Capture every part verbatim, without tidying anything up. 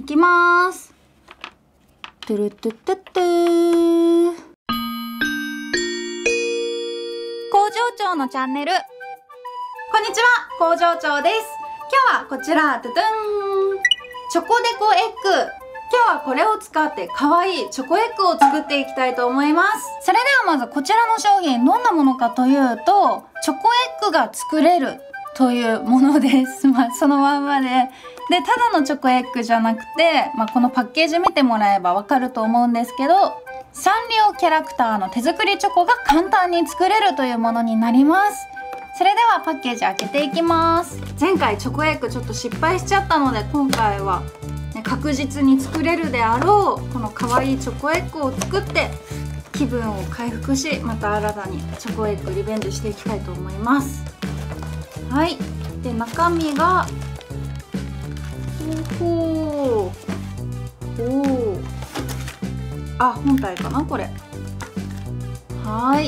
いきまーす。トゥルトゥトゥトゥー。工場長のチャンネル。こんにちは、工場長です。今日はこちら、トゥトゥン。チョコデコエッグ。今日はこれを使って可愛いチョコエッグを作っていきたいと思います。それではまずこちらの商品、どんなものかというと、チョコエッグが作れるというものです。まあそのまんまで。で、ただのチョコエッグじゃなくて、まあこのパッケージ見てもらえばわかると思うんですけど、サンリオキャラクターの手作りチョコが簡単に作れるというものになります。それではパッケージ開けていきます。前回チョコエッグちょっと失敗しちゃったので、今回は確実に作れるであろうこの可愛いチョコエッグを作って気分を回復し、また新たにチョコエッグリベンジしていきたいと思います。はい、で中身がほほおおあ、本体かなこれ。はい、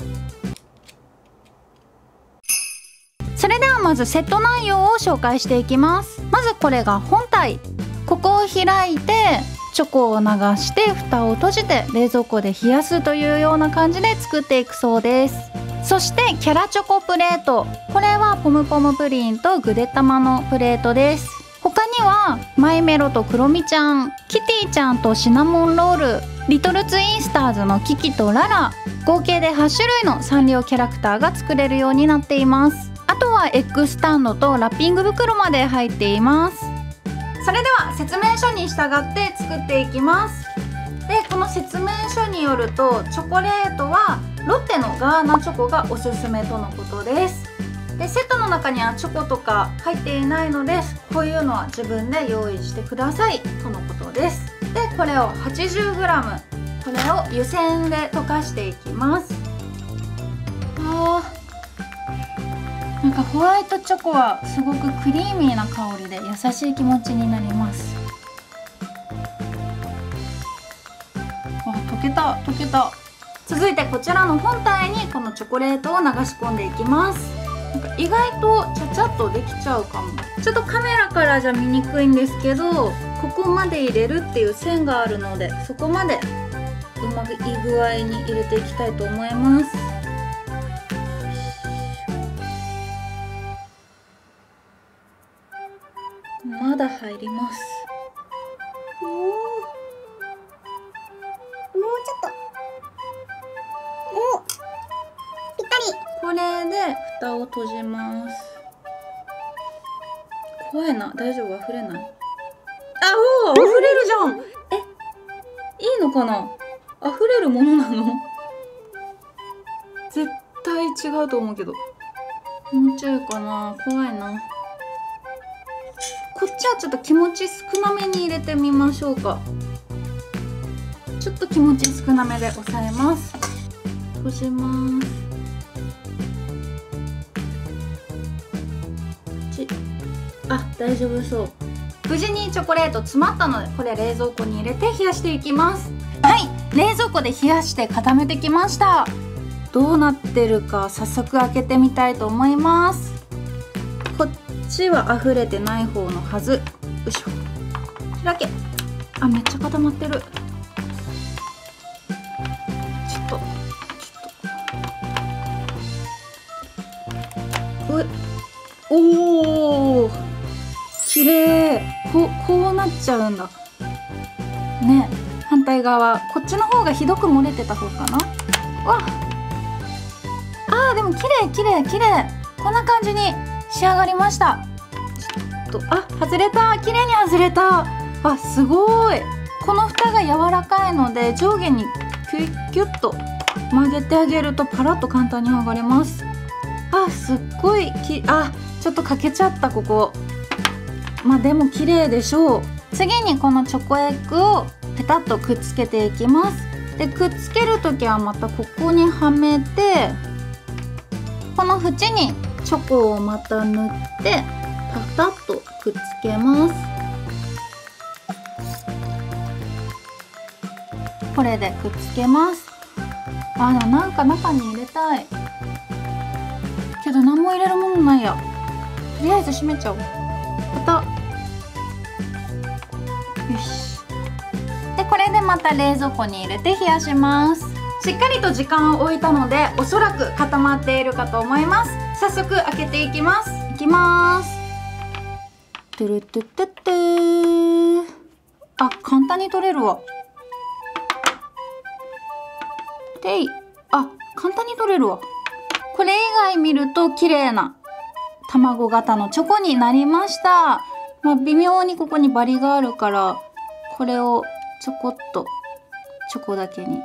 それではまずセット内容を紹介していきます。まずこれが本体。ここを開いてチョコを流して蓋を閉じて冷蔵庫で冷やすというような感じで作っていくそうです。そしてキャラチョコプレート、これはポムポムプリンとぐでたまのプレートです。他にはマイメロとクロミちゃん、キティちゃんとシナモンロール、リトルツインスターズのキキとララ、合計ではち種類のサンリオキャラクターが作れるようになっています。あとはエッグスタンドとラッピング袋まで入っています。それでは説明書に従って作っていきます。で、この説明書によるとチョコレートはロッテのガーナチョコがおすすめとのことです。で、セットの中にはチョコとか入っていないので、こういうのは自分で用意してくださいとのことです。で、これを はちじゅうグラム、 これを湯煎で溶かしていきます。あー、なんかホワイトチョコはすごくクリーミーな香りで優しい気持ちになります。あ、溶けた溶けた。続いてこちらの本体にこのチョコレートを流し込んでいきます。なんか意外とちゃちゃっとできちゃうかも。ちょっとカメラからじゃ見にくいんですけど、ここまで入れるっていう線があるので、そこまでうまくいい具合に入れていきたいと思います。まだ入ります。 もうもうちょっと、お、ぴったり。 これで蓋を閉じます。怖いな、大丈夫？溢れない？あ、おお、溢れるじゃん。え、いいのかな？溢れるものなの？絶対違うと思うけど、もうちょいかな。怖いな。こっちはちょっと気持ち少なめに入れてみましょうか。ちょっと気持ち少なめで押さえます。閉じます。あ、大丈夫そう。無事にチョコレート詰まったので、これ冷蔵庫に入れて冷やしていきます。はい、冷蔵庫で冷やして固めてきました。どうなってるか早速開けてみたいと思います。こっちは溢れてない方のはず。よいしょ。開け。あ、めっちゃ固まってる。ちょっとちょっと、うえ、おお、綺麗。こうこうなっちゃうんだね。反対側、こっちの方がひどく漏れてた方かな。わあー、でも綺麗綺麗綺麗。こんな感じに仕上がりました。ちょっと、あ、外れた。綺麗に外れた。あ、すごい。この蓋が柔らかいので、上下にキュッキュッと曲げてあげるとパラッと簡単に剥がれます。あ、すっごいき、あ、ちょっと欠けちゃったここ。まあでも綺麗でしょう。次にこのチョコエッグをペタッとくっつけていきます。で、くっつけるときはまたここにはめて、この縁にチョコをまた塗ってパタッとくっつけます。これでくっつけます。あ、なんか中に入れたいけど何も入れるものないや。とりあえず閉めちゃおう。またよし。でこれでまた冷蔵庫に入れて冷やします。しっかりと時間を置いたのでおそらく固まっているかと思います。早速開けていきます。いきます。トゥルトゥトゥトゥ。あ、簡単に取れるわ。てい。あ、簡単に取れるわ。これ以外見ると綺麗な卵型のチョコになりました。まあ、微妙にここにバリがあるからこれをちょこっとチョコだけに。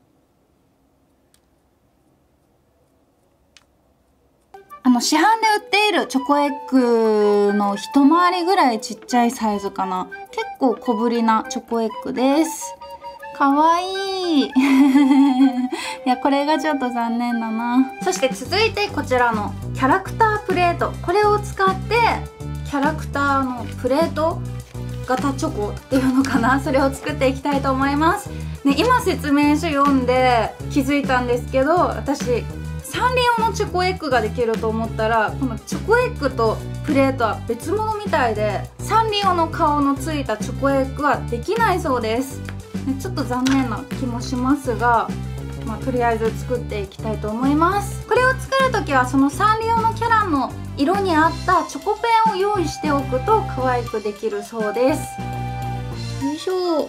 あの市販で売っているチョコエッグの一回りぐらいちっちゃいサイズかな。結構小ぶりなチョコエッグです。かわいいいやこれがちょっと残念だな。そして続いてこちらのキャラクタープレート、これを使ってキャラクターのプレート型チョコっていうのかな、それを作っていきたいと思います。ね、今説明書読んで気づいたんですけど、私サンリオのチョコエッグができると思ったらこのチョコエッグとプレートは別物みたいで、サンリオの顔のついたチョコエッグはできないそうです。ね、ちょっと残念な気もしますが、まあ、とりあえず作っていきたいと思います。これを作る時はそのサンリオのキャラの色に合ったチョコペンを用意しておくと可愛くできるそうです。よいしょ。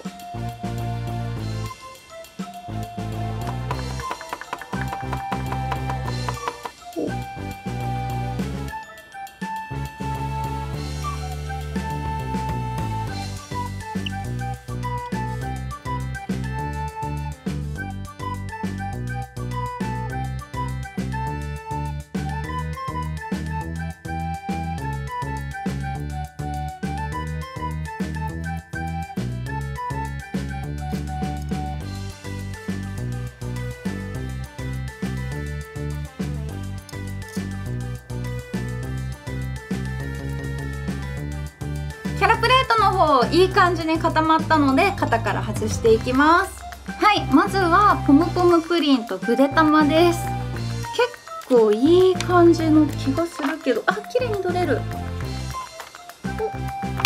キャラプレートの方いい感じに固まったので型から外していきます。はい、まずはポムポムプリンとぐでたまです。結構いい感じの気がするけど、あ、綺麗に取れる。あー、かわ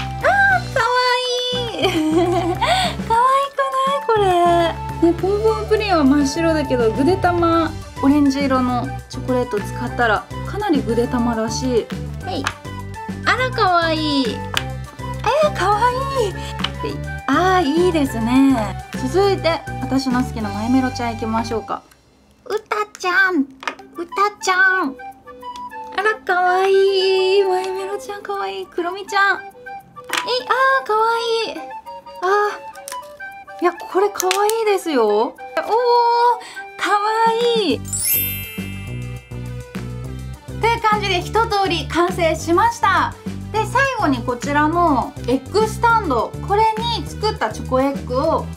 いいかわいくないこれ、ね、ポムポムプリンは真っ白だけどぐでたまオレンジ色のチョコレート使ったらかなりぐでたまらしい。はい、あらかわいい。えー、かわいい。あー、いいですね。続いて私の好きなマイメロちゃんいきましょうか。うたちゃん、うたちゃん、あらかわいい。マイメロちゃんかわいい。クロミちゃん、えい、あー、かわいい。あー、いやこれかわいいですよ。おー、かわいい。という感じで一通り完成しました。で最後にこちらのエッグスタンド、これに作ったチョコエッグを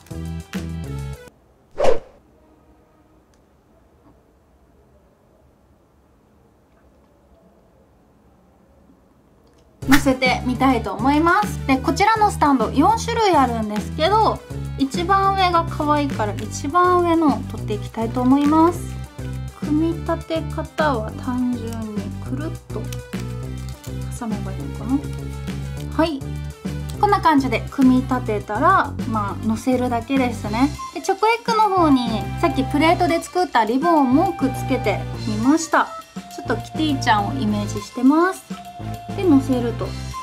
乗せてみたいと思います。でこちらのスタンドよん種類あるんですけど、一番上が可愛いから一番上のを取っていきたいと思います。組み立て方は単純にくるっと挟めばいいのかな。はい、こんな感じで組み立てたら、まあ乗せるだけですね。でチョコエッグの方にさっきプレートで作ったリボンもくっつけてみました。ちょっとキティちゃんをイメージしてます。で乗せると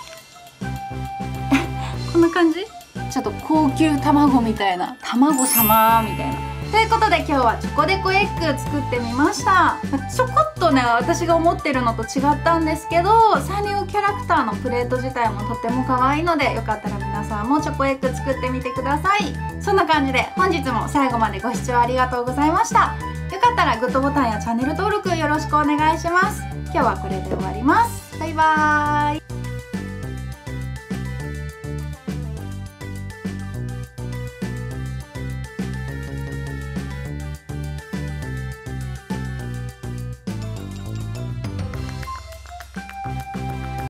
こんな感じ。ちょっと高級卵みたいな、卵様みたいな。ということで今日はチョコデコエッグ作ってみました。ちょこっとね私が思ってるのと違ったんですけど、サンリオキャラクターのプレート自体もとっても可愛いので、よかったら皆さんもチョコエッグ作ってみてください。そんな感じで本日も最後までご視聴ありがとうございました。よかったらグッドボタンやチャンネル登録よろしくお願いします。今日はこれで終わります。バイバーイ。